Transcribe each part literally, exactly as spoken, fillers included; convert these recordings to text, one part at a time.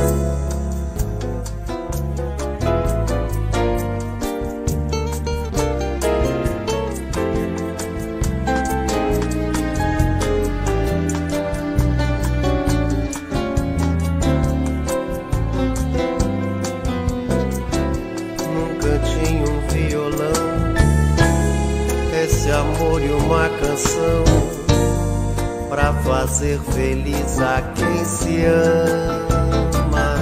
Amor e uma canção pra fazer feliz a quem se ama.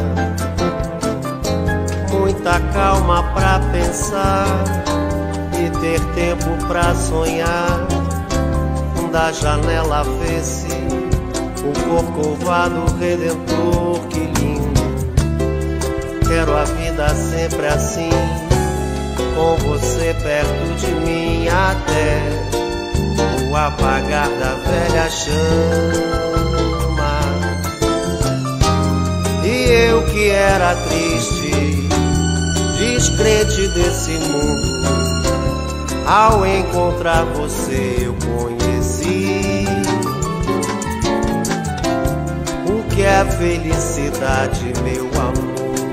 Muita calma pra pensar e ter tempo pra sonhar. Da janela vê-se o corcovado redentor, que lindo. Quero a vida sempre assim, com você perto de mim, até o apagar da velha chama. E eu que era triste, descrente desse mundo, ao encontrar você eu conheci o que é felicidade, meu amor.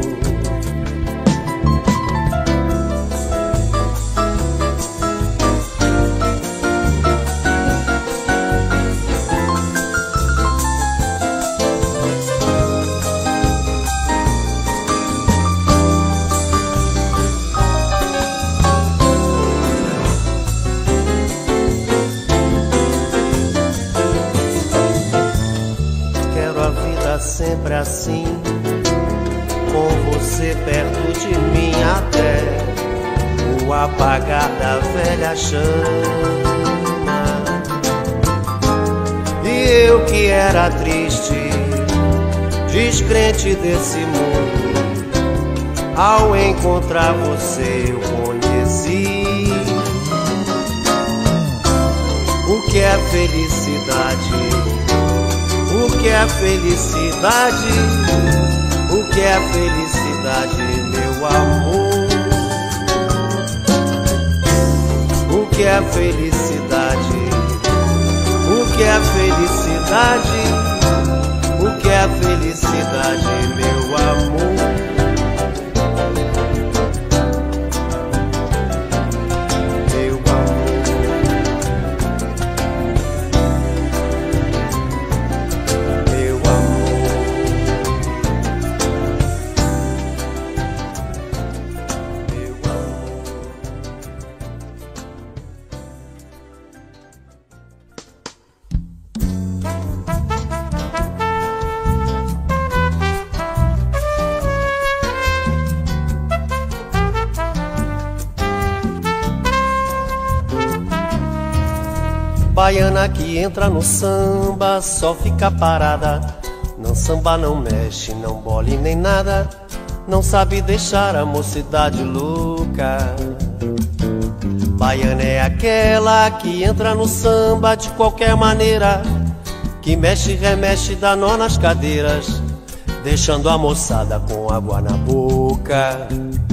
Sempre assim, com você perto de mim, até o apagar da velha chama. E eu que era triste, descrente desse mundo, ao encontrar você eu conheci o que é felicidade. O que é felicidade? O que é felicidade, meu amor? O que é felicidade? O que é felicidade? O que é felicidade, meu amor? Baiana que entra no samba só fica parada. Não samba, não mexe, não bole nem nada. Não sabe deixar a mocidade louca. Baiana é aquela que entra no samba de qualquer maneira, que mexe, remexe, dá nó nas cadeiras, deixando a moçada com água na boca.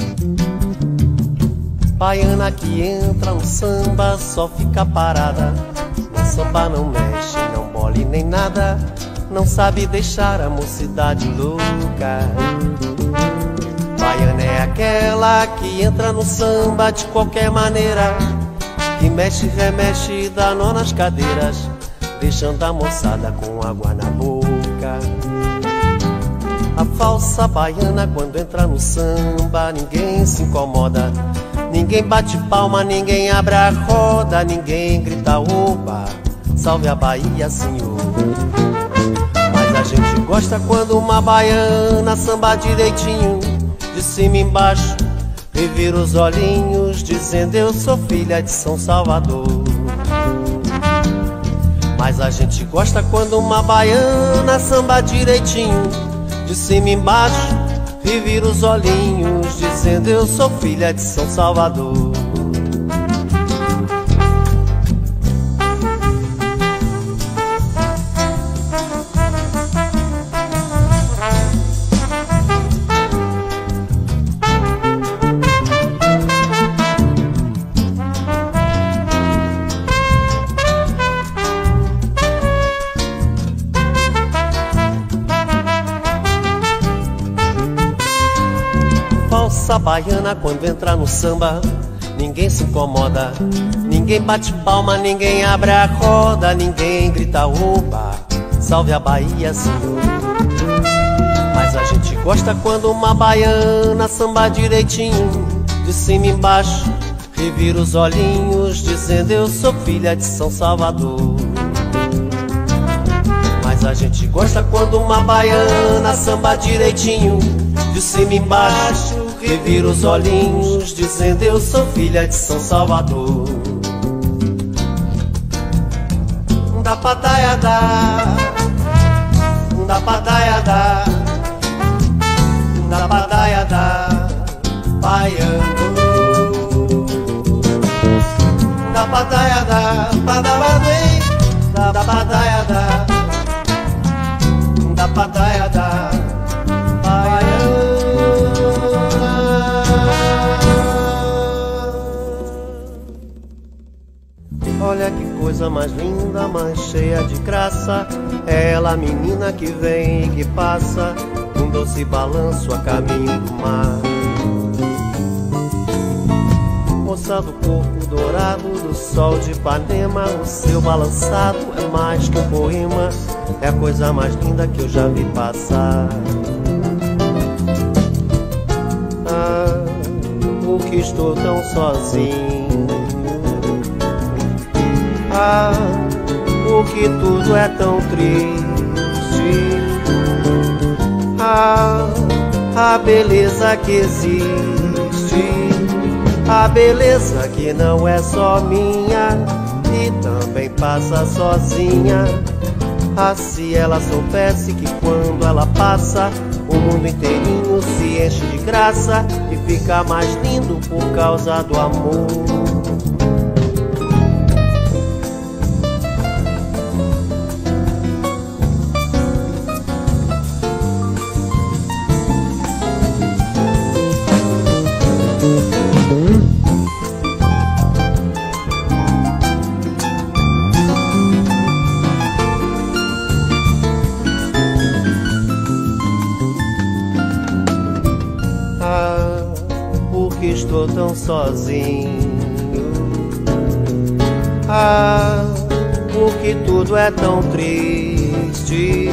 Baiana que entra no samba só fica parada. Não samba, não mexe, não bole nem nada. Não sabe deixar a mocidade louca. Baiana é aquela que entra no samba de qualquer maneira, que mexe, remexe, dá nó nas cadeiras, deixando a moçada com água na boca. A falsa baiana quando entra no samba, ninguém se incomoda, ninguém bate palma, ninguém abre a roda, ninguém grita oba, salve a Bahia, senhor. Mas a gente gosta quando uma baiana samba direitinho, de cima embaixo, revira os olhinhos, dizendo eu sou filha de São Salvador. Mas a gente gosta quando uma baiana samba direitinho, de cima embaixo, revira os olhinhos, dizendo eu sou filha de São Salvador. Essa baiana quando entra no samba, ninguém se incomoda, ninguém bate palma, ninguém abre a roda, ninguém grita oba, salve a Bahia, senhor. Mas a gente gosta quando uma baiana samba direitinho, de cima embaixo, revira os olhinhos, dizendo eu sou filha de São Salvador. Mas a gente gosta quando uma baiana samba direitinho, de cima embaixo, revira os olhinhos, dizendo eu sou filha de São Salvador. Da padaia da, da padaia da, da padaia da baiano, da padaia da, padabaduê, da padaia da, da padaia da baiano. Olha que coisa mais linda, mais cheia de graça, é ela a menina que vem e que passa, um doce balanço a caminho do mar. Moça do corpo dourado do sol de Ipanema, o seu balançado é mais que um poema, é a coisa mais linda que eu já vi passar. Ah, por que estou tão sozinho? Ah, por que tudo é tão triste? Ah, a beleza que existe, a beleza que não é só minha e também passa sozinha. Ah, se ela soubesse que quando ela passa, o mundo inteirinho se enche de graça e fica mais lindo por causa do amor. Estou tão sozinho. Ah, porque tudo é tão triste.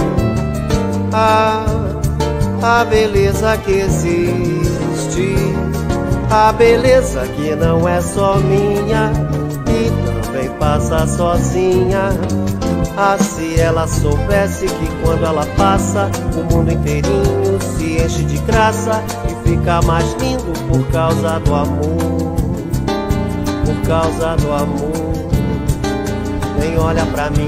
Ah, a beleza que existe, a beleza que não é só minha e também passa sozinha. Ah, se ela soubesse que quando ela passa, o mundo inteirinho se enche de graça e fica mais lindo por causa do amor, por causa do amor. Nem olha pra mim,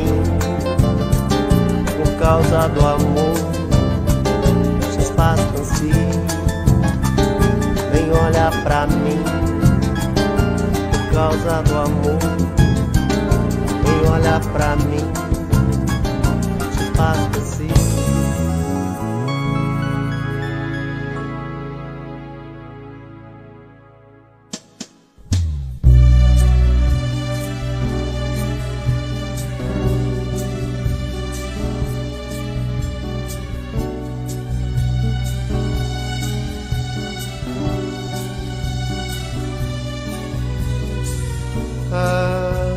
por causa do amor. Deixa espaço assim. Nem olha pra mim, por causa do amor. Nem olha pra mim. Assim. A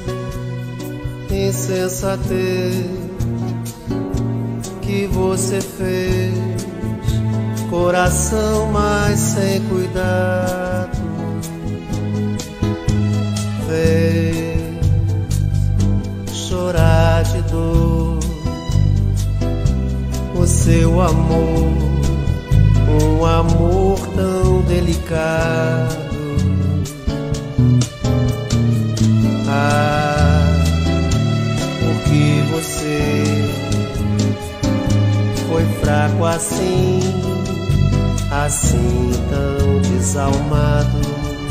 insensatez que você fez, coração mas sem cuidado, fez chorar de dor o seu amor, um amor tão delicado. Ah, porque você foi fraco assim, assim tão desalmado.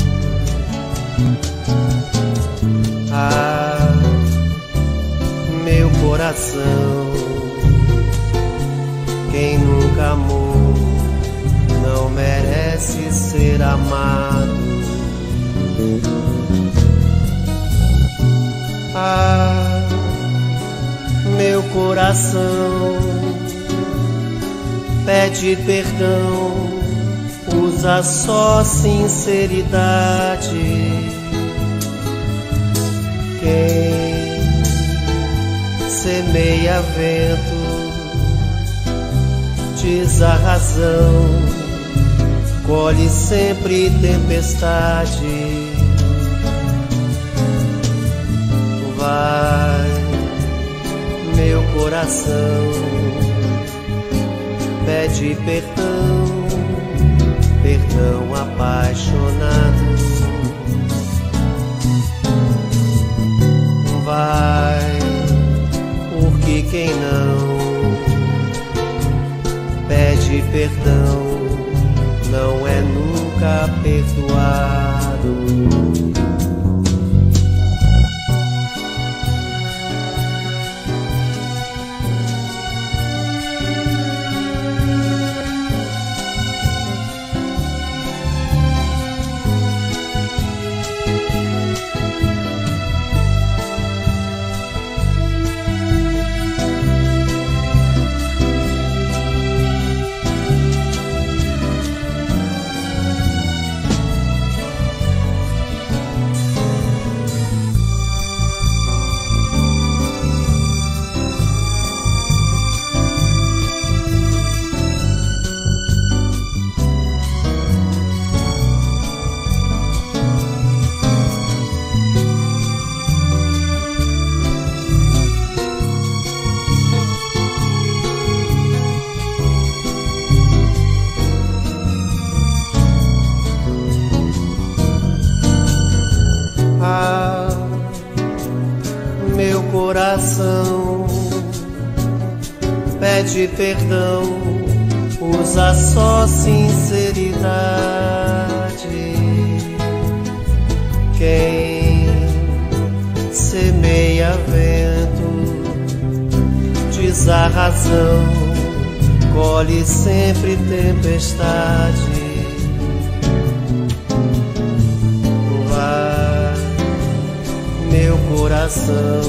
Ah, meu coração, quem nunca amou não merece ser amado. Ah, meu coração, pede perdão, os usa só sinceridade. Quem semeia vento diz a razão, colhe sempre tempestade. Vai, meu coração, pede perdão, perdão apaixonado. Vai, porque quem não pede perdão não é nunca perdoado. Meu coração pede perdão, usa só sinceridade. Quem semeia vento diz a razão, colhe sempre tempestade. Meu coração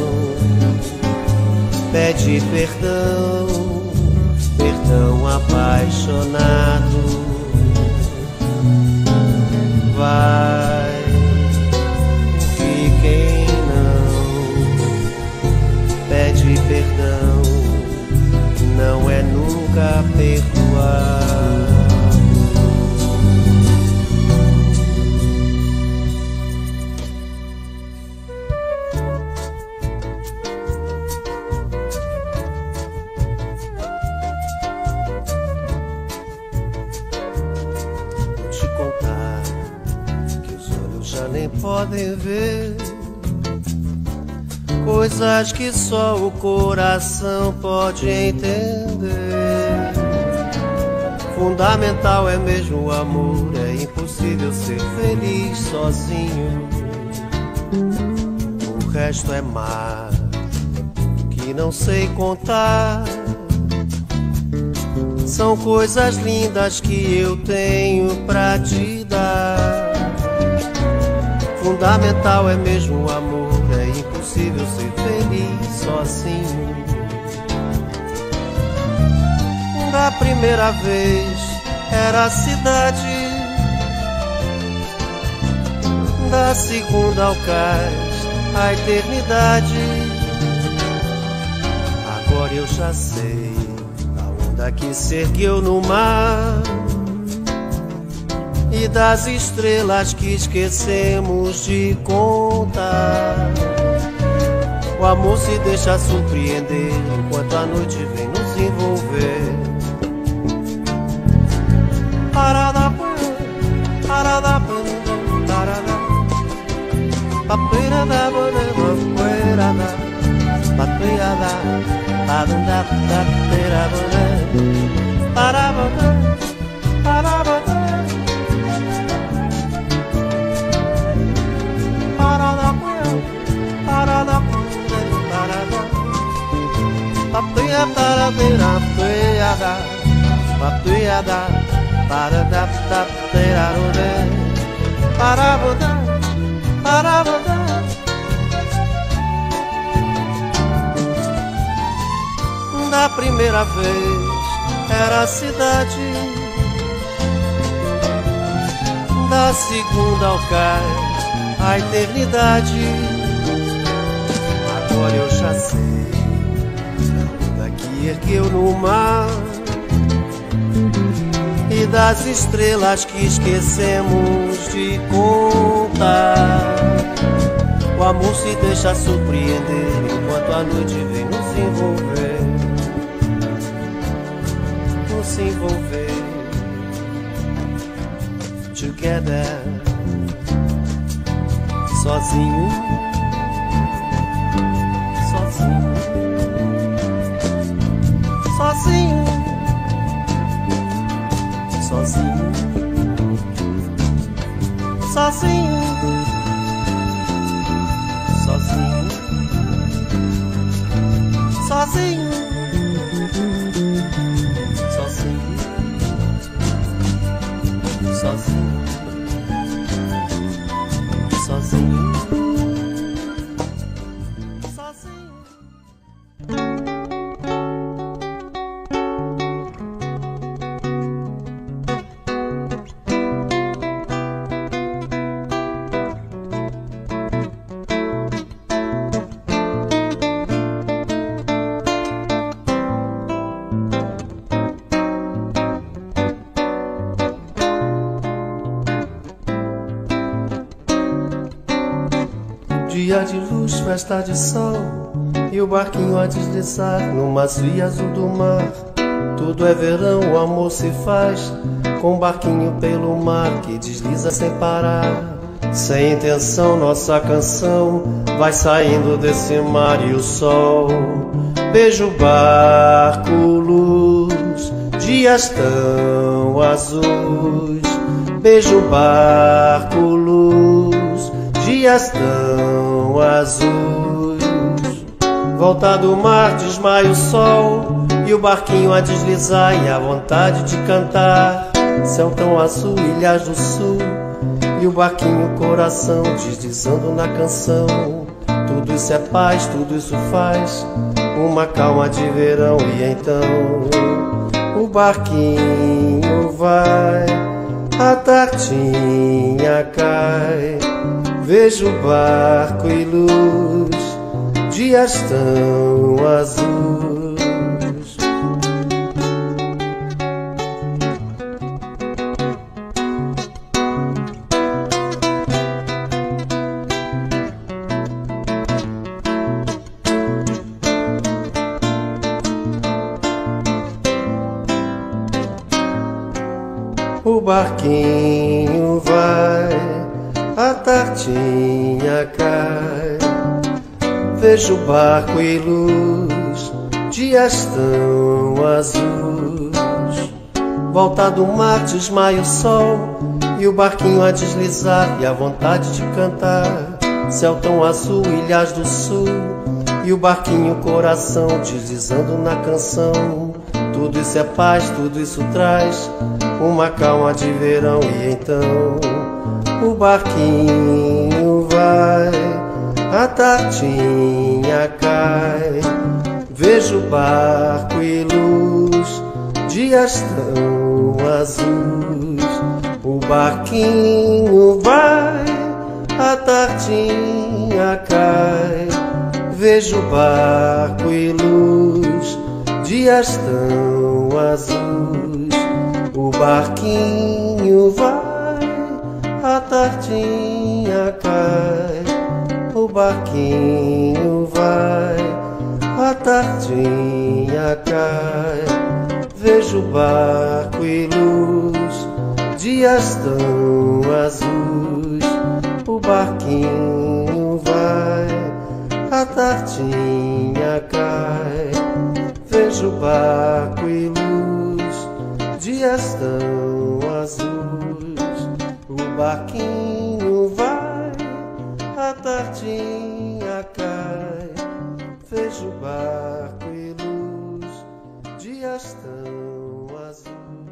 pede perdão, perdão apaixonado. Vai, que quem não pede perdão não é nunca perdoado. Nem podem ver coisas que só o coração pode entender. Fundamental é mesmo o amor, é impossível ser feliz sozinho. O resto é mar que não sei contar. São coisas lindas que eu tenho pra te dar. Fundamental é mesmo o amor, é impossível ser feliz sozinho. Da primeira vez era a cidade, da segunda ao cais a eternidade. Agora eu já sei a onda que se ergueu no mar e das estrelas que esquecemos de contar. O amor se deixa surpreender enquanto a noite vem nos envolver. Parada, parada, parada, papeira da boneira, poeira da papeira da parada, papeira da parada, parada. Papeia taradeira, peada, papeada, parada, tapeira, parabada, parabada. Da primeira vez era a cidade, da segunda ao cais, a eternidade. Agora eu já sei da onda que ergueu no mar e das estrelas que esquecemos de contar. O amor se deixa surpreender enquanto a noite vem nos envolver, nos envolver. Together, sozinho, sozinho, sozinho, sozinho, sozinho, sozinho, sozinho, sozinho, sozinho. Sozinho, sozinho. Dia de luz, festa de sol, e o barquinho a deslizar no macio e azul do mar. Tudo é verão, o amor se faz com o barquinho pelo mar que desliza sem parar. Sem intenção, nossa canção vai saindo desse mar e o sol beija o barco, luz, dias tão azuis. Beija o barco, luz, dias tão azuis. Volta do mar, desmaia o sol, e o barquinho a deslizar e a vontade de cantar. Céu tão azul, ilhas do sul, e o barquinho coração deslizando na canção. Tudo isso é paz, tudo isso faz uma calma de verão. E então o barquinho vai, a tardinha cai. Vejo o barco e luz, dias tão azuis. O barquinho vai, a tardinha cai. Vejo o barco e luz, dias tão azuis. Volta do mar, desmaia o sol, e o barquinho a deslizar e a vontade de cantar. Céu tão azul, ilhas do sul, e o barquinho coração deslizando na canção. Tudo isso é paz, tudo isso traz uma calma de verão. E então o barquinho vai, a tardinha cai. Vejo o barco e luz, dias tão azuis. O barquinho vai, a tardinha cai. Vejo o barco e luz, dias tão azuis. O barquinho vai, a tardinha cai. O barquinho vai, a tardinha cai. Vejo o barco e luz, dias tão azuis. O barquinho vai, a tardinha cai. Vejo o barco e luz, dias tão azuis. O barquinho vai, a tardinha cai. Vejo o barco e luz, dias tão azuis.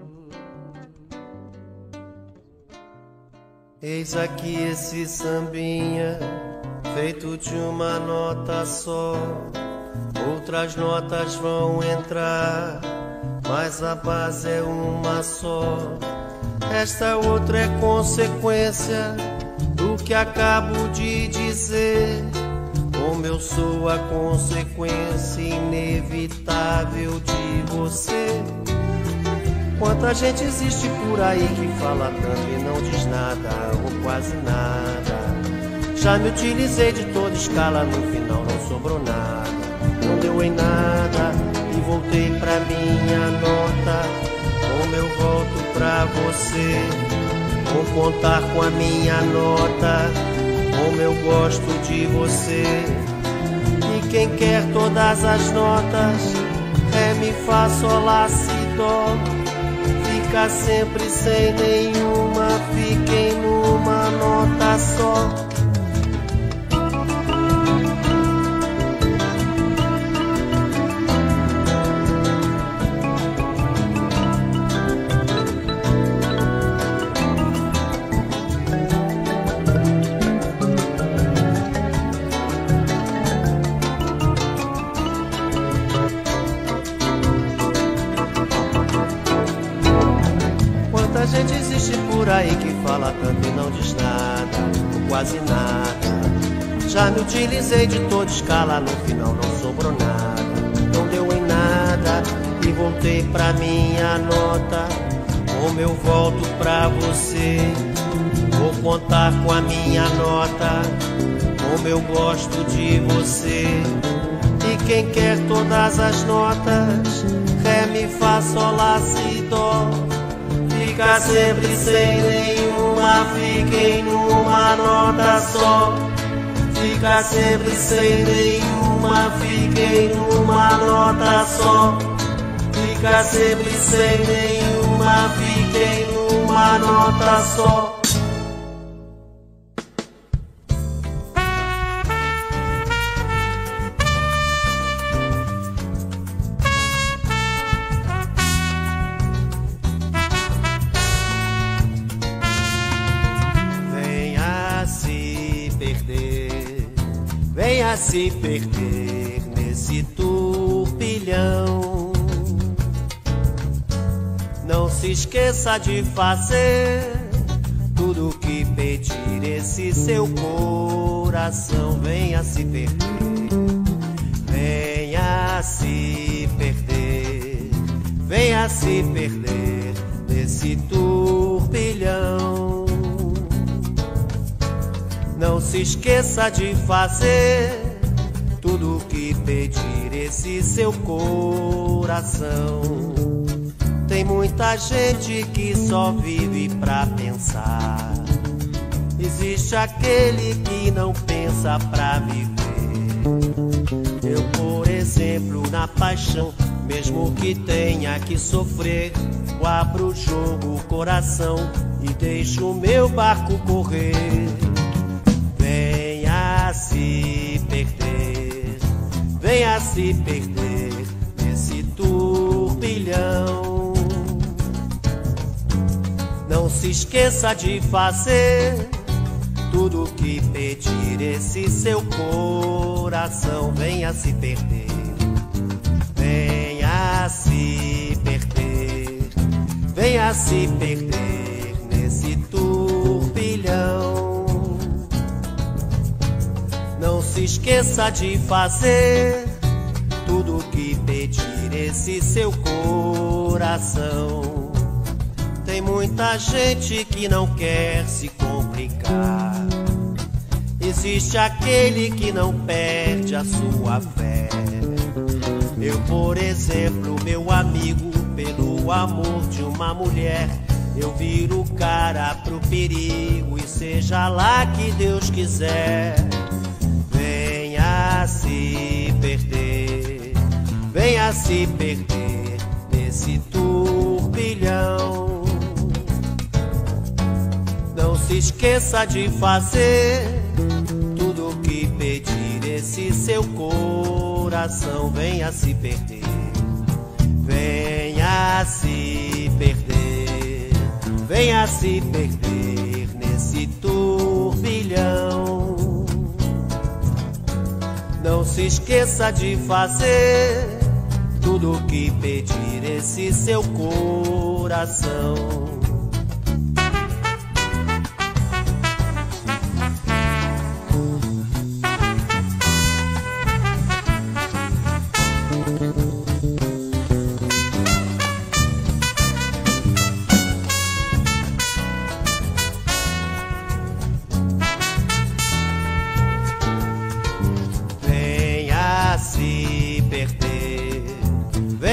Eis aqui esse sambinha, feito de uma nota só. Outras notas vão entrar, mas a base é uma só. Esta outra é consequência do que acabo de dizer. Como eu sou a consequência inevitável de você. Quanta gente existe por aí que fala tanto e não diz nada, ou quase nada. Já me utilizei de toda escala, no final não sobrou nada. Não deu em nada e voltei pra minha nota. Como eu volto pra você, vou contar com a minha nota. Como eu gosto de você. E quem quer todas as notas, ré, mi, fá, sol, lá, si, dó, fica sempre sem nenhuma, fiquem numa nota só. Quanta gente existe por aí que fala tanto e não diz nada, ou quase nada. Já me utilizei de toda escala, no final não sobrou nada. Não deu em nada e voltei pra minha nota. Como eu volto pra você, vou contar com a minha nota. Como eu gosto de você. E quem quer todas as notas, ré, mi, fá, sol, lá, si, dó, fica sempre sem nenhuma, fiquem numa nota só. Fica sempre sem nenhuma, fiquem numa nota só. Fica sempre sem nenhuma, fiquem numa nota só. Venha se perder nesse turbilhão. Não se esqueça de fazer tudo o que pedir esse seu coração. Venha se perder, venha se perder, venha se perder nesse turbilhão. Não se esqueça de fazer tudo o que pedir esse seu coração. Tem muita gente que só vive pra pensar. Existe aquele que não pensa pra viver. Eu, por exemplo, na paixão, mesmo que tenha que sofrer, eu abro o jogo, o coração e deixo o meu barco correr. Venha se perder, venha se perder nesse turbilhão. Não se esqueça de fazer tudo o que pedir esse seu coração. Venha se perder, venha se perder, venha se perder nesse turbilhão. Não se esqueça de fazer tudo o que pedir esse seu coração. Tem muita gente que não quer se complicar. Existe aquele que não perde a sua fé. Eu, por exemplo, meu amigo, pelo amor de uma mulher, eu viro o cara pro perigo, e seja lá que Deus quiser. Venha se perder, venha se perder nesse turbilhão. Não se esqueça de fazer tudo o que pedir esse seu coração. Venha se perder, venha se perder, venha se perder nesse turbilhão. Não se esqueça de fazer tudo o que pedir esse seu coração.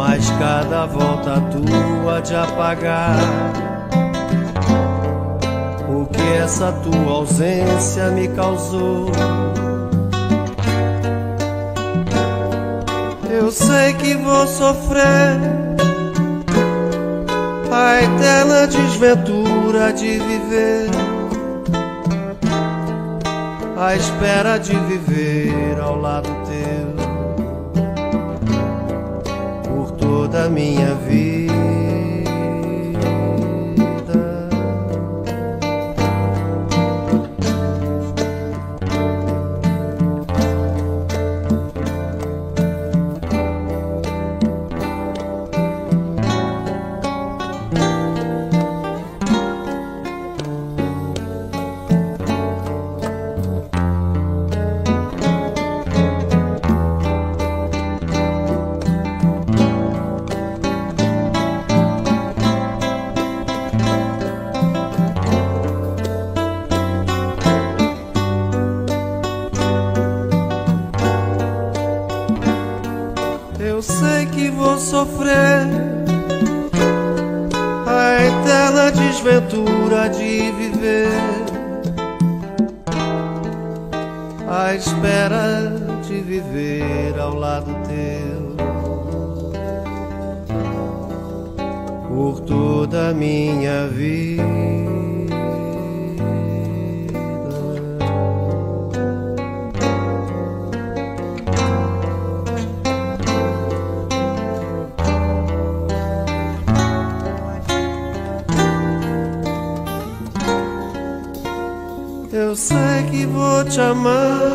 mas cada volta tua de apagar o que essa tua ausência me causou. Eu sei que vou sofrer a eterna desventura de viver, à espera de viver ao lado teu por toda a minha vida. Eu sei que vou sofrer a eterna desventura de viver, à espera de viver ao lado teu por toda a minha vida. Eu sei que vou te amar.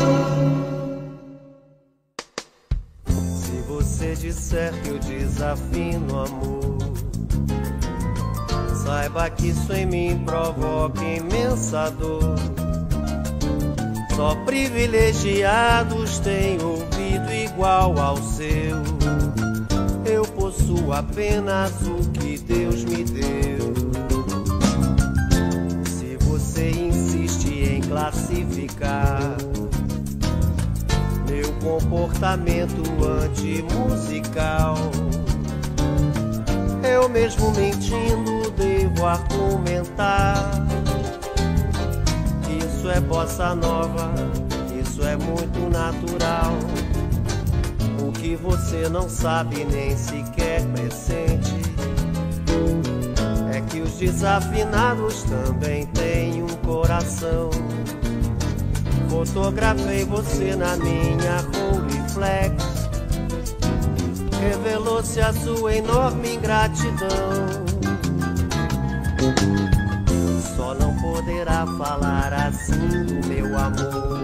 Se você disser que eu desafino amor, saiba que isso em mim provoca imensa dor. Só privilegiados têm ouvido igual ao seu. Eu possuo apenas o que Deus me deu. Se você insiste em classificar meu comportamento antimusical, eu mesmo mentindo devo argumentar que isso é bossa nova, isso é muito natural. O que você não sabe nem sequer pressente é que os desafinados também têm um coração. Fotografei você na minha Rolleiflex, revelou-se a sua enorme ingratidão. Só não poderá falar assim do meu amor.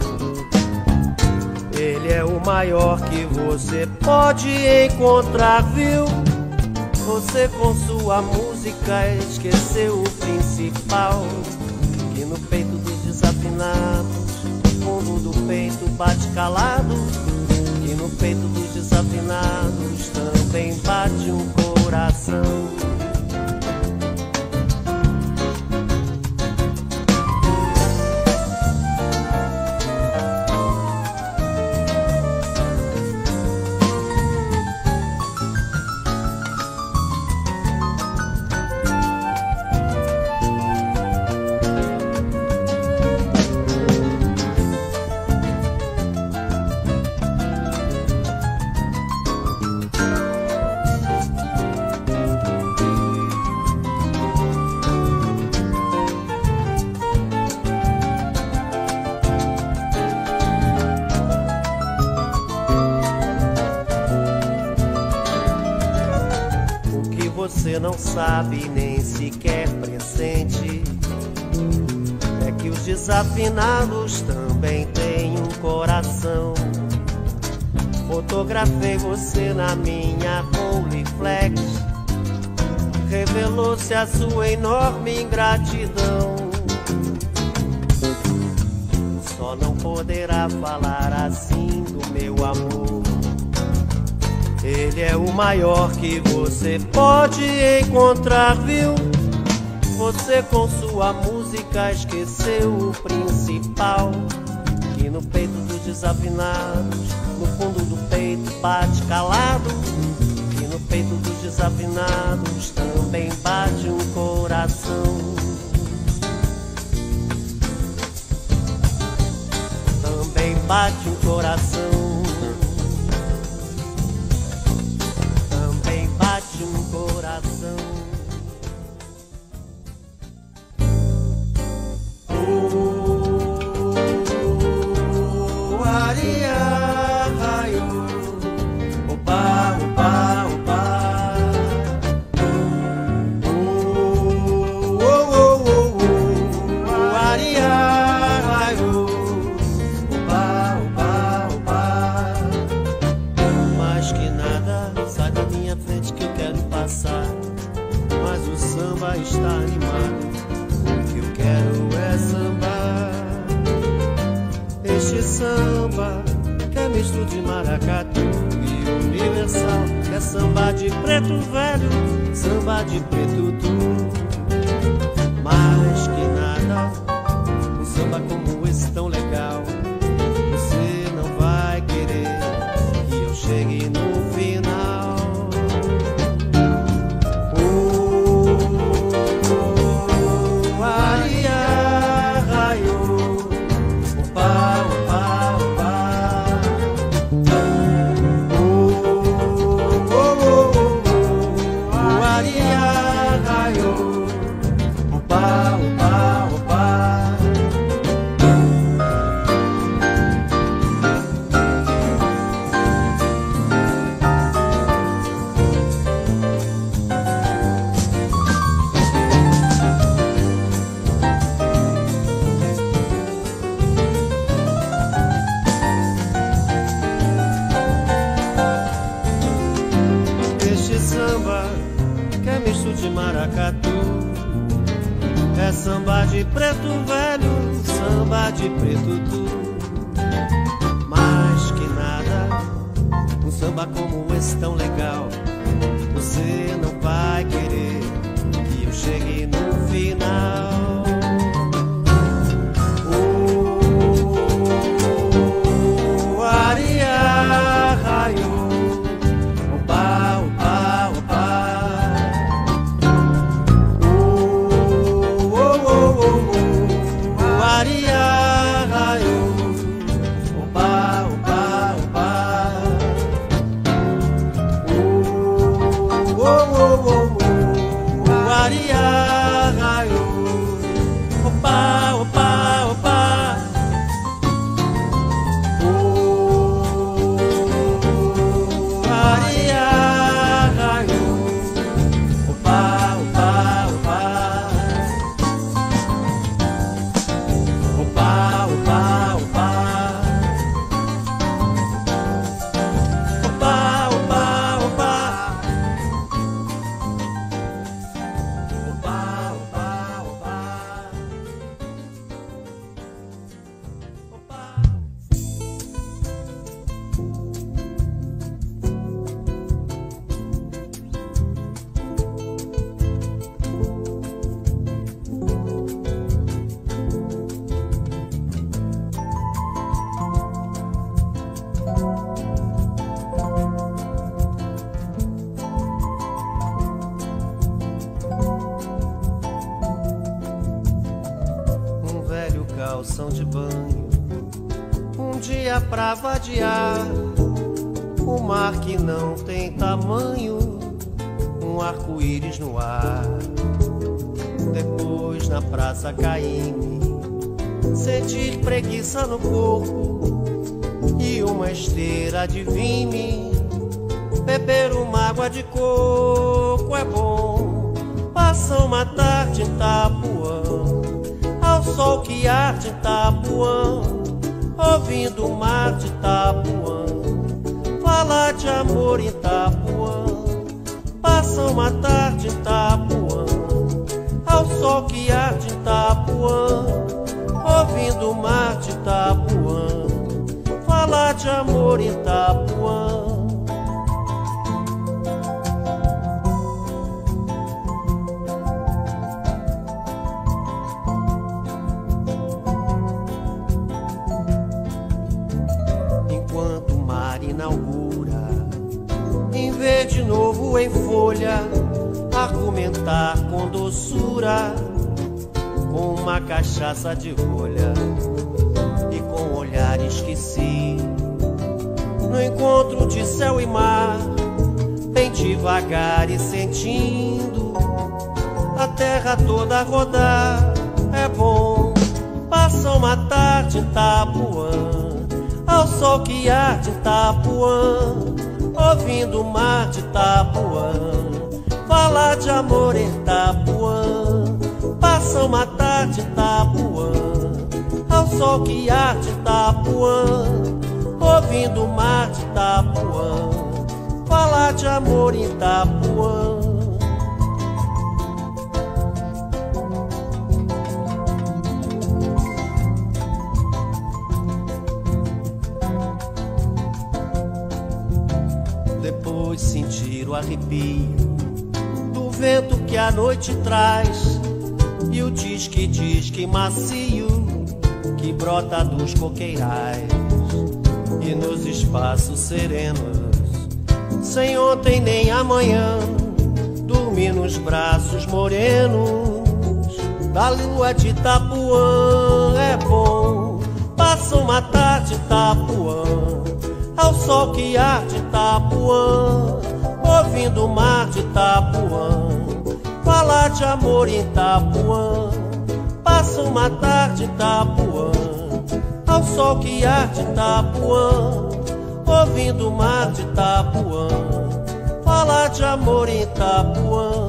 Ele é o maior que você pode encontrar, viu? Você com sua música esqueceu o principal, que no peito dos desafinados, no fundo do peito bate calado, que no peito dos desafinados também bate um coração. Você não sabe nem sequer pressente é que os desafinados também têm um coração. Fotografei você na minha Rolleiflex, revelou-se a sua enorme ingratidão. Só não poderá falar assim do meu amor. Ele é o maior que você pode encontrar, viu? Você com sua música esqueceu o principal, que no peito dos desafinados, no fundo do peito bate calado, que no peito dos desafinados também bate um coração. Também bate um coração. Também bate um coração. Oh, aria, raio, opa, opa, opa. Oh, oh, oh, oh, oh, aria, raio, opa, opa, opa. Mais que nada, sai da minha frente que eu quero passar. Mas o samba está animado, o que eu quero é sambar. Este samba que é misto de maracatu e universal, que é samba de preto velho, samba de preto duro. Mais que nada, um samba como esse tão legal, você não vai querer que eu chegue no final. Oh, aria, raio, opa, opa, opa. Oh, oh, oh, oh, aria, raio, opa, opa, opa. Este samba que é misto de maracatu, é samba de preto velho, samba de preto duro. Mais que nada, um samba como esse tão legal, você não vai querer que eu chegue no final. Oh, aria, raio, opa, opa, opa. Oh, oh, oh, oh, oh, aria, raio, opa, opa, opa. Oh, oh, oh, oh, oh, aria, raio, opa, opa, opa. Oh, aria, raio, opa, opa, opa. Opa, opa, opa. Opa, opa, opa. Opa, opa, opa. Opa. Um velho calção de banho, um dia pra vadiar, um mar que não tem tamanho, um arco-íris no ar. Depois na praça Caíme, sentir preguiça no corpo e uma esteira de vime. Beber uma água de coco é bom. Passa uma tarde em Itapuã, ao sol que arde em Itapuã, ouvindo o mar de Itapuã, falar de amor em Itapuã. Passa uma tarde em Itapuã, ao sol que arde em Itapuã, ouvindo o mar de Itapuã, falar de amor em Itapuã. Enquanto o mar inaugura, em ver de novo em folha, argumentar com doçura, com uma cachaça de rolha e com um olhar esqueci. No encontro de céu e mar, bem devagar e sentindo a terra toda rodar, é bom. Passa uma tarde em Itapuã, ao sol que arde em Itapuã, ouvindo o mar de Itapuã, falar de amor em Itapuã. Passa uma tarde em Itapuã, ao sol que arde em Itapuã, ouvindo o mar de Itapuã, falar de amor em Itapuã. Depois sentir o arrepio do vento que a noite traz e o disque-disque macio que brota dos coqueirais. E nos espaços serenos, sem ontem nem amanhã, dormir nos braços morenos da lua de Itapuã, é bom. Passa uma tarde em Itapuã, ao sol que arde em Itapuã, ouvindo o mar de Itapuã, falar de amor em Itapuã. Passa uma tarde em Itapuã, ao sol que arde em Itapuã, ouvindo o mar de Itapuã, falar de amor em Itapuã.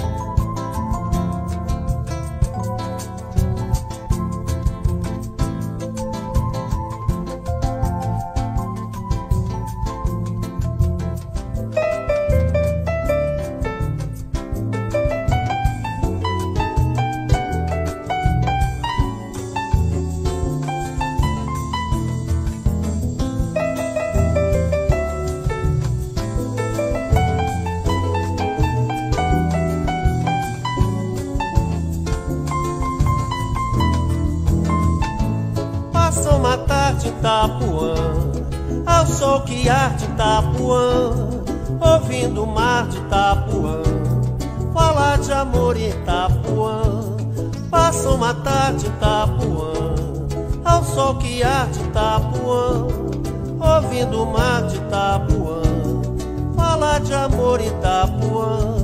Uma tarde em Itapuã, ao sol que arde em Itapuã, ouvindo o mar de Itapuã, falar de amor em Itapuã. Passa uma tarde em Itapuã, ao sol que arde em Itapuã, ouvindo o mar de Itapuã, falar de amor em Itapuã.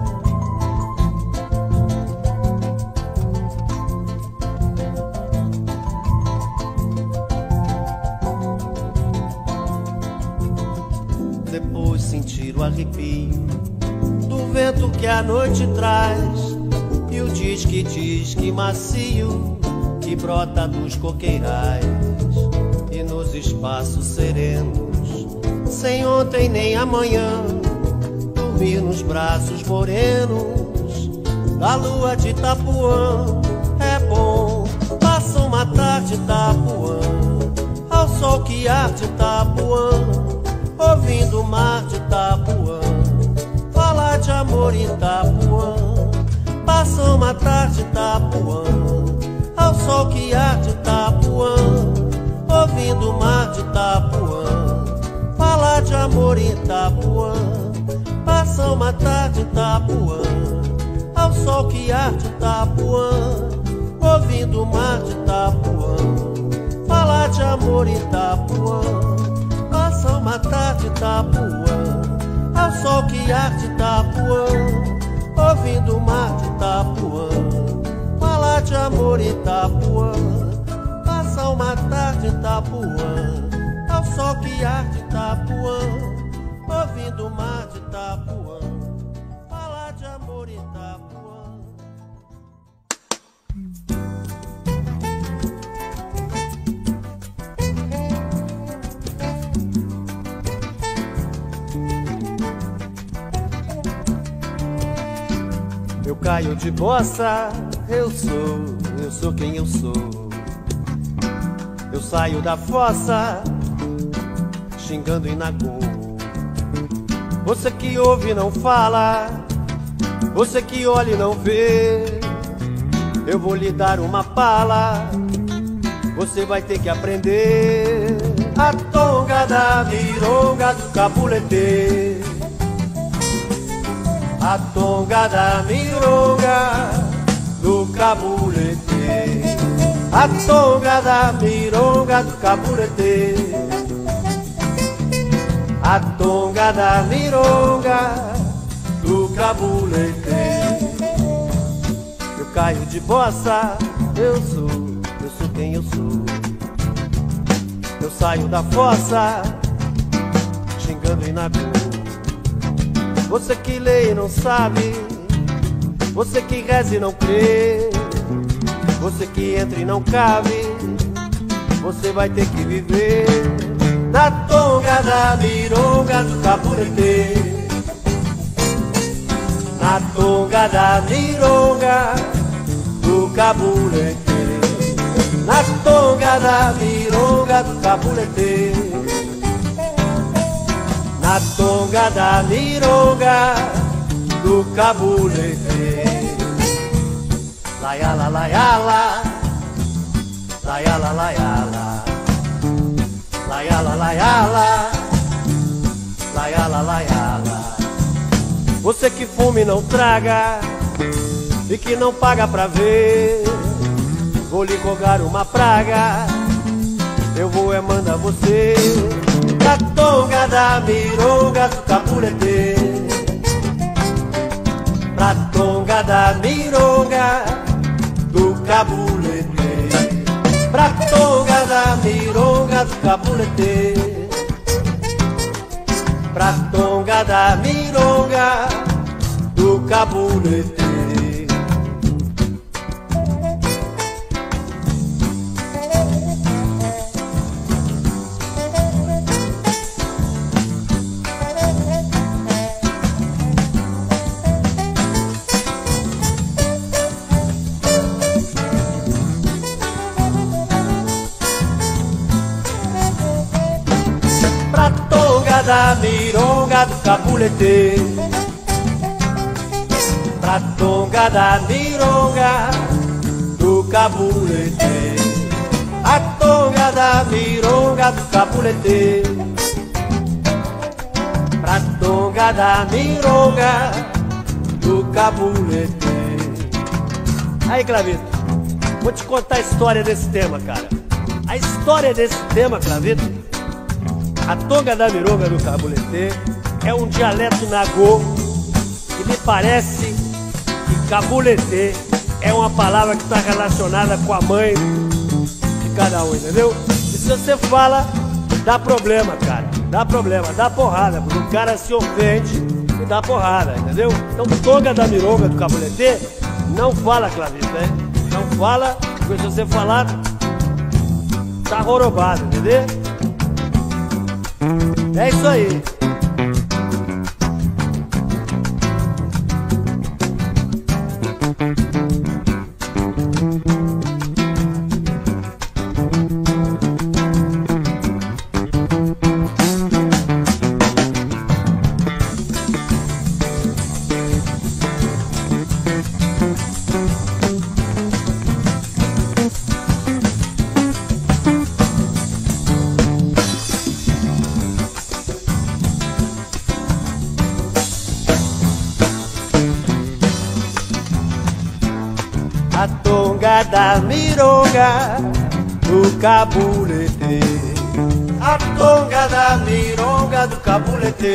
Depois sentir o arrepio do vento que a noite traz e o disque-disque macio que brota dos coqueirais. E nos espaços serenos, sem ontem nem amanhã, dormir nos braços morenos da lua de Itapuã, é bom. Passa uma tarde em Itapuã, ao sol que arde em Itapuã, ouvindo o mar de Itapuã, falar de amor em Itapuã. Passa uma tarde em Itapuã, ao sol que arde em Itapuã, ouvindo o mar de Itapuã, falar de amor em Itapuã. Passa uma tarde em Itapuã, ao sol que arde em Itapuã, ouvindo o mar de Itapuã, falar de amor em Itapuã. Passa uma tarde em Itapuã, ao sol que arde em Itapuã, ouvindo o mar de Itapuã, falar de amor em Itapuã. Passa uma tarde em Itapuã, ao sol que arde em Itapuã, ouvindo o mar de Itapuã, falar de amor em Itapuã. Eu caio de bossa, eu sou, eu sou quem eu sou. Eu saio da fossa, xingando Inagô. Você que ouve e não fala, você que olha e não vê, eu vou lhe dar uma pala, você vai ter que aprender. A tonga da mironga do cabulete, a tonga da mironga do Cabulete, a tonga da mironga do Cabulete, a tonga da mironga do Cabulete. Eu caio de bossa, eu sou, eu sou quem eu sou. Eu saio da fossa, xingando e na cor. Você que lê e não sabe, você que reza e não crê, você que entra e não cabe, você vai ter que viver na tonga da mironga do Cabulete, na tonga da mironga do Cabulete, na tonga da mironga do Cabulete, na tonga da mironga do Cabulete. Laiala, laiala, laiala, laiala, laiala, laiala, laiala, laiala. Você que fuma e não traga, e que não paga pra ver, vou lhe rogar uma praga, eu vou é mandar você na tonga da mironga do Cabulete, na tonga da mironga do Cabulete, pra tonga da mironga do Cabulete, pra tonga da mironga do Cabulete. Pra tonga da mironga do Cabulete, pra tonga da mironga do Cabulete, a tonga da mironga do Cabulete, pra tonga da mironga do Cabulete. Aí, Clavito, vou te contar a história desse tema, cara. A história desse tema, Clavito, a tonga da mironga do Cabulete, é um dialeto nagô que me parece que Cabulete é uma palavra que está relacionada com a mãe de cada um, entendeu? E se você fala, dá problema, cara, dá problema, dá porrada, porque o cara se ofende e dá porrada, entendeu? Então, tonga da mironga do Cabulete, não fala, Clavito, né? Não fala, porque se você falar, tá jorobado, entendeu? É isso aí. A tonga da mironga do Cabulete, a tonga da mironga do Cabulete,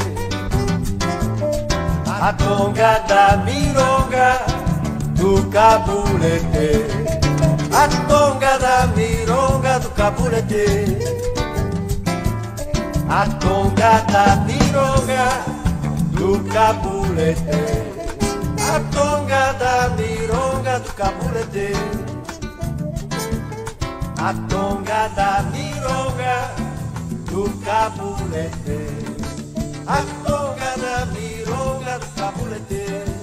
a tonga da mironga do Cabulete, a tonga da mironga do Cabulete, a tonga da mironga do Cabulete, a tonga da mironga do Cabulete, a tonga da mironga do Cabulete, a tonga da mironga do Cabulete.